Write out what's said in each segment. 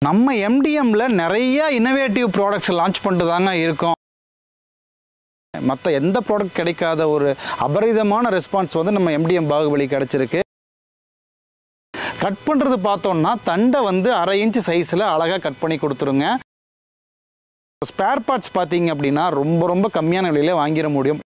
நம்ம MDMல நிறைய innovative products launch பண்ணிட்டு தாங்க இருக்கோம். மற்ற எந்த ப்ராடக்ட் கிடைக்காத ஒரு அபரிதமான ரெஸ்பான்ஸ் வந்து நம்ம MDM பாகுபலி கிடைச்சிருக்கு. கட் பண்ணுறது பார்த்தோம்னா தண்டை வந்து 1/2 இன்ச் சைஸில் அழகாக கட் பண்ணி கொடுத்துருங்க. ஸ்பேர் பார்ட்ஸ் பார்த்தீங்க அப்படின்னா ரொம்ப கம்மியான விலையில வாங்கிட முடியும்.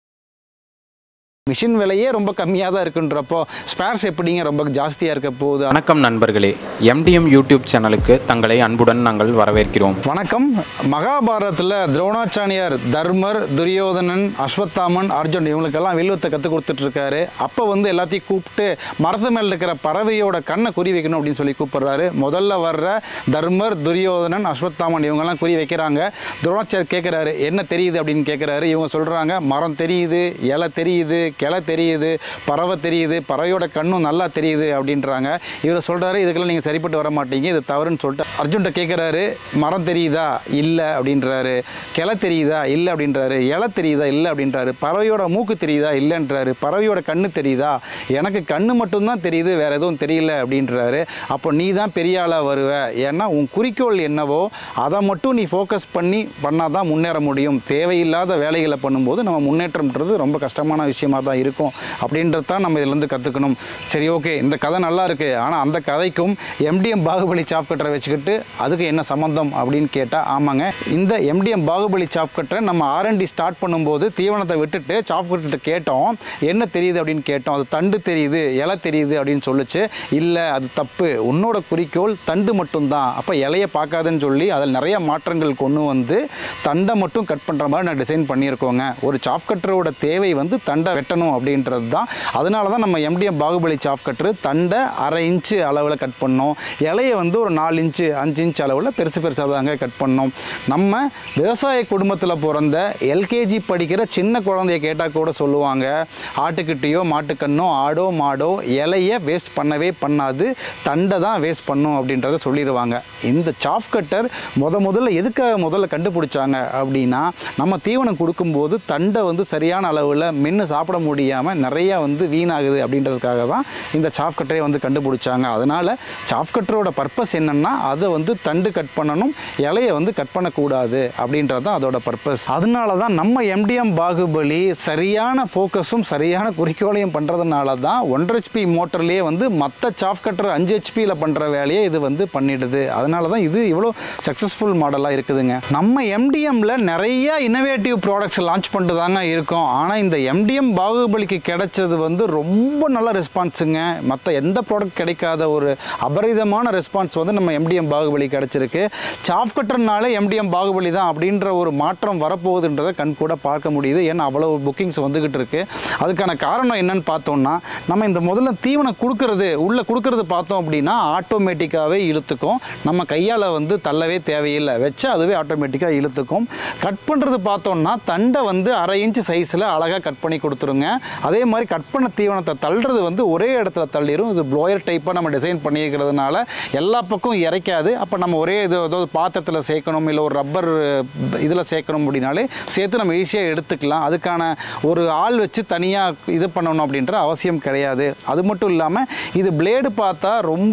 மிஷின் விலையே ரொம்ப கம்மியாக தான் இருக்குன்றப்போ ஸ்பேர்ஸ் எப்படிங்க ரொம்ப ஜாஸ்தியாக இருக்க போகுது. வணக்கம் நண்பர்களே, MDM யூடியூப் சேனலுக்கு தங்களை அன்புடன் நாங்கள் வரவேற்கிறோம். வணக்கம். மகாபாரதத்தில் துரோணாச்சாரியார் தர்மர், துரியோதனன், அஸ்வத்தாமன், அர்ஜுன் இவங்களுக்கெல்லாம் வில்வத்தை கற்றுக் கொடுத்துட்ருக்காரு. அப்போ வந்து எல்லாத்தையும் கூப்பிட்டு மரத்து மேலே இருக்கிற பறவையோட கண்ணை குறி வைக்கணும் அப்படின்னு சொல்லி கூப்பிட்றாரு. முதல்ல வர்ற தர்மர், துரியோதனன், அஸ்வத்தாமன் இவங்கெல்லாம் குறி வைக்கிறாங்க. துரோணாச்சாரியர் கேட்குறாரு, என்ன தெரியுது அப்படின்னு கேட்குறாரு. இவங்க சொல்கிறாங்க, மரம் தெரியுது, இலை தெரியுது, கிளை தெரியுது, பறவை தெரியுது, பறவையோட கண்ணும் நல்லா தெரியுது அப்படின்றாங்க. இவர் சொல்கிறாரு, இதுக்கெல்லாம் நீங்கள் சரிப்பட்டு வர மாட்டீங்க, இது தவறுன்னு சொல்லிட்டு அர்ஜுன்கிட்ட கேட்குறாரு. மரம் தெரியுதா? இல்லை அப்படின்றாரு. கிளை தெரியுதா? இல்லை அப்படின்றாரு. இலை தெரியுதா? இல்லை அப்படின்றாரு. பறவையோட மூக்கு தெரியுதா? இல்லைன்றாரு. பறவையோட கண்ணு தெரியுதா? எனக்கு கண்ணு மட்டும்தான் தெரியுது, வேறு எதுவும் தெரியல அப்படின்றாரு. அப்போ நீ தான் பெரிய ஆளாக வருவ, ஏன்னா உன் குறிக்கோள் என்னவோ அதை மட்டும் நீ ஃபோக்கஸ் பண்ணால் தான் முன்னேற முடியும். தேவையில்லாத வேலைகளை பண்ணும்போது நம்ம முன்னேற்றம்ன்றது ரொம்ப கஷ்டமான விஷயமாக தான் இருக்கும் அப்படின்றது தான் நம்ம இதிலேருந்து கற்றுக்கணும். சரி, ஓகே, இந்த கதை நல்லா இருக்குது, ஆனால் அந்த கதைக்கும் MDM பாகுபலி சாப் கட்டரை வச்சுக்கிட்டு அதுக்கு என்ன சம்மந்தம் அப்படின்னு கேட்டால், ஆமாங்க, இந்த MDM பாகுபலி சாப் கட்டரை நம்ம R&D ஸ்டார்ட் பண்ணும்போது தீவனத்தை விட்டுட்டு சாப் கட்டர்கிட்ட கேட்டோம், என்ன தெரியுது அப்படின்னு கேட்டோம். அது தண்டு தெரியுது, இலை தெரியுது அப்படின்னு சொல்லிச்சு. இல்லை, அது தப்பு, உன்னோட குறிக்கோள் தண்டு மட்டும்தான், அப்போ இலையை பார்க்காதுன்னு சொல்லி அதில் நிறைய மாற்றங்கள் கொண்டு வந்து தண்டை மட்டும் கட் பண்ணுற மாதிரி நான் டிசைன் பண்ணியிருக்கோங்க. ஒரு சாப் கட்டரோட தேவை வந்து தண்டை வெட்டணும் அப்படின்றது தான். அதனால தான் நம்ம MDM பாகுபலி சாப் கட்டர் தண்டை 1/2 இன்ச்சு அளவில் கட் பண்ணோம். இலையை வந்து ஒரு 4 இன்ச்சு 5 இன்ச் அளவில் பெருசாக தாங்க கட் பண்ணோம். நம்ம விவசாய குடும்பத்தில் பிறந்த LKG படிக்கிற சின்ன குழந்தைய கேட்டால் கூட சொல்லுவாங்க, ஆட்டுக்கிட்டையோ மாட்டுக்கண்ணோ ஆடோ மாடோ இலையை வேஸ்ட் பண்ணவே பண்ணாது, தண்டை தான் வேஸ்ட் பண்ணும் அப்படின்றத சொல்லிடுவாங்க. இந்த சாப் கட்டர் முதல்ல எதுக்காக கண்டுபிடிச்சாங்க அப்படின்னா, நம்ம தீவனம் கொடுக்கும்போது தண்டை வந்து சரியான அளவில் மென்று சாப்பிட முடியாமல் நிறையா வந்து வீணாகுது அப்படின்றதுக்காக தான் இந்த சாப் கட்டரை வந்து கண்டுபிடிச்சாங்க. அதனால் சாப் கட்டரோட பர்பஸ் என்னென்னா, அதை வந்து தண்டு கட் பண்ணணும், இலையை வந்து கட் பண்ணக்கூடாது அப்படின்றது தான் அதோட பர்பஸ். அதனால தான் நம்ம MDM பாகுபலி சரியான ஃபோக்கஸும் சரியான குறிக்கோளையும் பண்ணுறதுனால தான் 1.5 HP மோட்டர்லேயே வந்து மற்ற சாப் கட்டர் 5 HPயில் பண்ணுற வேலையை இது வந்து பண்ணிடுது. அதனால தான் இது இவ்வளோ சக்ஸஸ்ஃபுல் மாடலாக இருக்குதுங்க. நம்ம MDMல நிறைய இன்னோவேட்டிவ் ப்ராடக்ட்ஸ் லான்ச் பண்ணிட்டு தாங்க இருக்கோம். ஆனால் இந்த MDM பாகுபலிக்கு கிடைச்சது வந்து ரொம்ப நல்ல ரெஸ்பான்ஸுங்க. மற்ற எந்த ப்ராடக்ட் கிடைக்காத ஒரு அபரிதமான ரெஸ்பான்ஸ் வந்து நம்ம MDM பாகுபலி கிடைச்சிருக்கு. சாப் கட்டர்னாலே MDM பாகுபலி தான் அப்படின்ற ஒரு மாற்றம் வரப்போகுதுன்றதை கண் கூட பார்க்க முடியுது. ஏன்னா அவ்வளோ புக்கிங்ஸ் வந்துக்கிட்டு இருக்கு. அதுக்கான காரணம் என்னன்னு பார்த்தோம்னா, நம்ம இந்த முதல்ல தீவனம் கொடுக்கறது பார்த்தோம் அப்படின்னா ஆட்டோமேட்டிக்காகவே இழுத்துக்கும். நம்ம கையால் வந்து தள்ளவே தேவையில்லை, வச்சா அதுவே ஆட்டோமேட்டிக்காக இழுத்துக்கும். கட் பண்ணுறது பார்த்தோம்னா தண்டை வந்து 1/2 இன்ச் சைஸில் அழகாக கட் பண்ணி கொடுத்துருங்க. அதே மாதிரி கட் பண்ண தீவனத்தை தள்ளுறது வந்து ஒரே இடத்துல தள்ளிடும். இது ப்ளோயர் டைப்பாக நம்ம டிசைன் பண்ணியிருக்கிறதுனால எல்லா பக்கம் இறைக்காது. அப்போ நம்ம ஒரே ஏதாவது பாத்திரத்தில் சேர்க்கணும், இல்லை ஒரு ரப்பர் இதில் சேர்க்கணும் அப்படின்னாலே சேர்த்து நம்ம ஈஸியாக எடுத்துக்கலாம். அதுக்கான ஒரு ஆள் வச்சு தனியாக இது பண்ணணும் அப்படின்ற அவசியம் கிடையாது. அது மட்டும் இல்லாமல் இது பிளேடு பார்த்தா ரொம்ப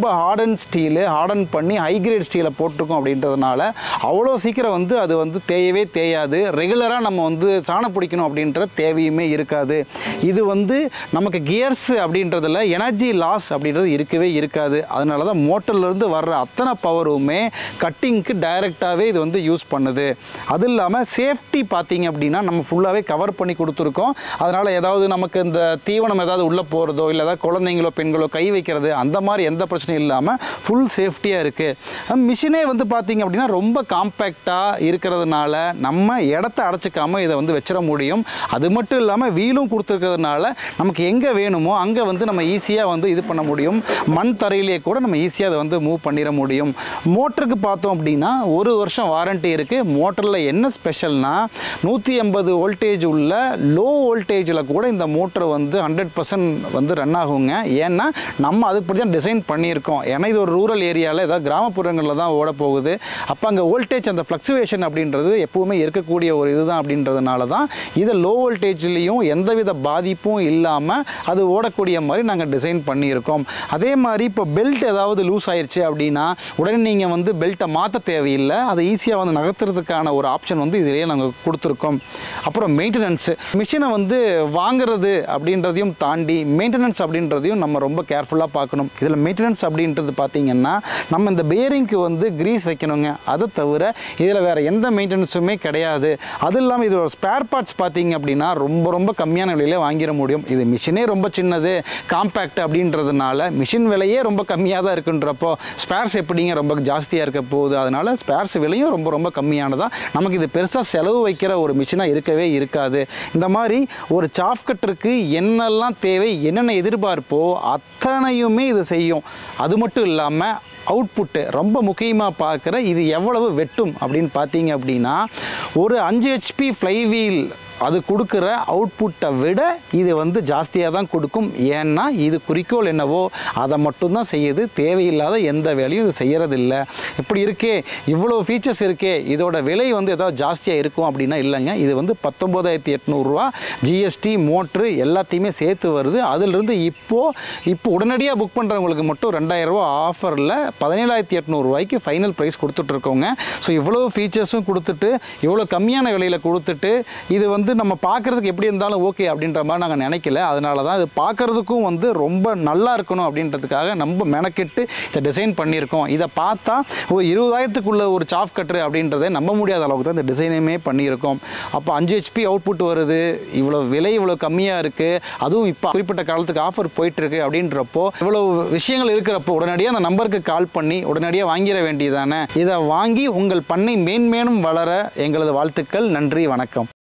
ஹார்டன் பண்ணி ஹை கிரேட் ஸ்டீலை போட்டிருக்கோம் அப்படின்றதுனால அவ்வளோ சீக்கிரம் வந்து அது வந்து தேயவே தேயாது. ரெகுலராக நம்ம வந்து சாணம் பிடிக்கணும் அப்படின்ற தேவையுமே இருக்காது. இது வந்து நமக்கு கியர்ஸ் அப்படின்றதுல எனர்ஜி லாஸ் அப்படின்றது இருக்கவே இருக்காது. அதனால தான் மோட்டர்லேருந்து வர்ற அத்தனை பவருமே கட்டிங்க்கு டைரெக்டாகவே இது வந்து யூஸ் பண்ணுது. அது இல்லாமல் சேஃப்டி பார்த்தீங்க அப்படின்னா நம்ம ஃபுல்லாகவே கவர் பண்ணி கொடுத்துருக்கோம். அதனால் ஏதாவது நமக்கு இந்த தீவனம் ஏதாவது உள்ளே போகிறதோ இல்லை ஏதாவது குழந்தைங்களோ பெண்களோ கை வைக்கிறது அந்த மாதிரி எந்த பிரச்சனையும் இல்லாமல் ஃபுல் சேஃப்டியாக இருக்குது. மிஷினே வந்து பார்த்தீங்க அப்படின்னா ரொம்ப காம்பேக்டாக இருக்கிறதுனால நம்ம இடத்த அடைச்சிக்காமல் இதை வந்து வச்சிட முடியும். அது மட்டும் இல்லாமல் வீலும் கொடுத்துருக்கிறதுனால நமக்கு எங்கே வேணுமோ அங்கே வந்து நம்ம ஈஸியாக வந்து இது பண்ண முடியும். மண் தரையிலே கூட நம்ம ஈஸியாக அதை வந்து மூவ் பண்ணிட முடியும். மோட்டருக்கு பார்த்தோம் அப்படின்னா 1 வருஷம் வாரண்ட்டி இருக்குது. மோட்டரில் என்ன ஸ்பெஷல்னா 180 வோல்டேஜ் உள்ள லோ வோல்டேஜில் கூட இந்த மோட்டர் வந்து 100% வந்து ரன் ஆகுங்க. ஏன்னா நம்ம அதுபடி தான் டிசைன் பண்ணியிருக்கோம். ஏன்னா இது ஒரு ரூரல் ஏரியாவில் ஏதாவது கிராமப்புறங்களில் தான் ஓட போகுது. அப்போ அங்கே வோல்டேஜ் அந்த ஃப்ளக்சுவேஷன் அப்படின்றது எப்போவுமே இருக்கக்கூடிய ஒரு இதுதான். அப்படின்றதுனால தான் இதை லோ வோல்டேஜ்லேயும் எந்தவித பாதிப்பும் இல்லாமல் அது ஓடக்கூடிய மாதிரி நாங்கள் டிசைன் பண்ணியிருக்கோம். அதே மாதிரி இப்போ பெல்ட் ஏதாவது லூஸ் ஆயிடுச்சு அப்படின்னா உடனே நீங்கள் வந்து பெல்ட்டை மாற்ற தேவையில்லை, அதை ஈஸியாக வந்து நகர்த்துறதுக்கான ஒரு ஆப்ஷன் வந்து இதிலேயே நாங்கள் கொடுத்துருக்கோம். அப்புறம் மெயின்டெனன்ஸு, மிஷினை வந்து வாங்குறது அப்படின்றதையும் தாண்டி மெயின்டெனன்ஸ் அப்படின்றதையும் நம்ம ரொம்ப கேர்ஃபுல்லாக பார்க்கணும். இதில் மெயின்டெனன்ஸ் அப்படின்றது பார்த்திங்கன்னா நம்ம இந்த பேரிங்க்கு வந்து கிரீஸ் வைக்கணுங்க. அதை தவிர இதில் வேறு எந்த மெயின்டெனன்ஸுமே கிடையாது. அது இல்லாமல் இதோட ஸ்பேர் பார்ட்ஸ் பார்த்திங்க அப்படின்னா ரொம்ப ரொம்ப கம்மியான விலையில் வாங்கிட முடியும். இது மிஷினே ரொம்ப சின்னது, காம்பேக்ட் அப்படின்றதுனால மிஷின் விலையே ரொம்ப கம்மியாக தான் இருக்குன்றப்போ ஸ்பேர்ஸ் எப்படிங்க ரொம்ப ஜாஸ்தியாக இருக்க போகுது. அதனால் ஸ்பேர்ஸ் விலையும் ரொம்ப ரொம்ப கம்மியானதான். நமக்கு இது பெருசாக செலவு வைக்கிற ஒரு மிஷினாக இருக்கவே இருக்காது. இந்த மாதிரி ஒரு சாஃப் கட்டருக்கு என்னெல்லாம் தேவை, என்னென்ன எதிர்பார்ப்போ அத்தனையுமே இது செய்யும். அது மட்டும் இல்லாமல் அவுட்புட்டு ரொம்ப முக்கியமாக பார்க்குற இது எவ்வளவு வெட்டும் அப்படின்னு பார்த்தீங்க அப்படின்னா ஒரு 5 HP ஃப்ளைவீல் அது கொடுக்குற அவுட்புட்டை விட இது வந்து ஜாஸ்தியாக தான் கொடுக்கும். ஏன்னா இது குறிக்கோள் என்னவோ அதை மட்டும்தான் செய்யுது, தேவையில்லாத எந்த வேலையும் இது செய்கிறதில்ல. இப்படி இருக்கே, இவ்வளோ ஃபீச்சர்ஸ் இருக்கே, இதோட விலை வந்து ஏதாவது ஜாஸ்தியாக இருக்கும் அப்படின்னா இல்லைங்க. இது வந்து 19,800 ரூபா ஜிஎஸ்டி மோட்ரு எல்லாத்தையுமே சேர்த்து வருது. அதிலிருந்து இப்போ உடனடியாக புக் பண்ணுறவங்களுக்கு மட்டும் 2,000 ரூபா ஆஃபரில் 17,800 ரூபாய்க்கு ஃபைனல் ப்ரைஸ் கொடுத்துட்ருக்கோங்க. ஸோ இவ்வளோ ஃபீச்சர்ஸும் கொடுத்துட்டு இவ்வளோ கம்மியான விலையில் கொடுத்துட்டு இது வந்து நம்ம பார்க்குறதுக்கு எப்படி இருந்தாலும் ஓகே அப்படின்ற மாதிரி நாங்கள் நினைக்கல. அதனால தான் இது பார்க்குறதுக்கும் வந்து ரொம்ப நல்லா இருக்கணும் அப்படின்றதுக்காக நம்ம மெனக்கெட்டு இதை டிசைன் பண்ணியிருக்கோம். இதை பார்த்தா ஒரு 20,000க்குள்ள ஒரு சாஃப் கட்ரு அப்படின்றத நம்ப முடியாத அளவுக்கு தான் இந்த டிசைனுமே பண்ணியிருக்கோம். அப்போ 5 HP அவுட்புட் வருது, இவ்வளோ விலை இவ்வளோ கம்மியாக இருக்குது, அதுவும் இப்போ குறிப்பிட்ட காலத்துக்கு ஆஃபர் போயிட்டுருக்கு அப்படின்றப்போ இவ்வளோ விஷயங்கள் இருக்கிறப்போ உடனடியாக அந்த நம்பருக்கு கால் பண்ணி உடனடியாக வாங்கிட வேண்டியதானே. இதை வாங்கி உங்கள் பண்ணை மேன்மேலும் வளர எங்களது வாழ்த்துக்கள். நன்றி, வணக்கம்.